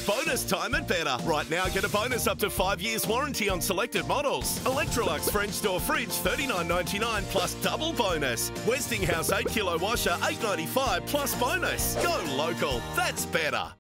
bonus time at Betta. Right now, get a bonus up to 5 years warranty on selected models. Electrolux French door fridge, $39.99 plus double bonus. Westinghouse 8 kilo washer, $8.95 plus bonus. Go local. That's Betta.